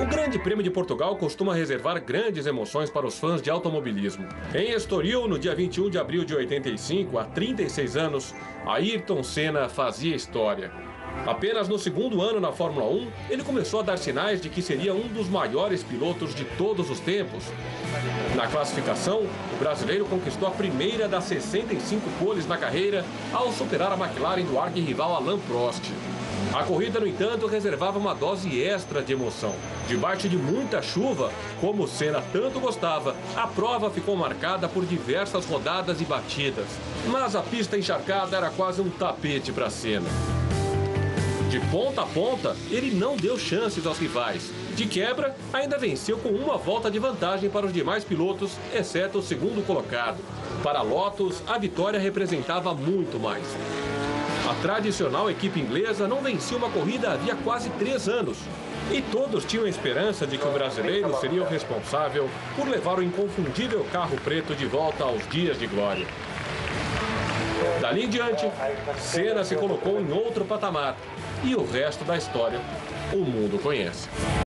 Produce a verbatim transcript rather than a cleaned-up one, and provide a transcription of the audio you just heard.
O Grande Prêmio de Portugal costuma reservar grandes emoções para os fãs de automobilismo. Em Estoril, no dia vinte e um de abril de oitenta e cinco, há trinta e seis anos, Ayrton Senna fazia história. Apenas no segundo ano na Fórmula um, ele começou a dar sinais de que seria um dos maiores pilotos de todos os tempos. Na classificação, o brasileiro conquistou a primeira das sessenta e cinco poles na carreira ao superar a McLaren do arquirrival Alain Prost. A corrida, no entanto, reservava uma dose extra de emoção. Debaixo de muita chuva, como Senna tanto gostava, a prova ficou marcada por diversas rodadas e batidas. Mas a pista encharcada era quase um tapete para Senna. De ponta a ponta, ele não deu chances aos rivais. De quebra, ainda venceu com uma volta de vantagem para os demais pilotos, exceto o segundo colocado. Para Lotus, a vitória representava muito mais. A tradicional equipe inglesa não vencia uma corrida havia quase três anos. E todos tinham a esperança de que o brasileiro seria o responsável por levar o inconfundível carro preto de volta aos dias de glória. Dali em diante, Senna se colocou em outro patamar. E o resto da história, o mundo conhece.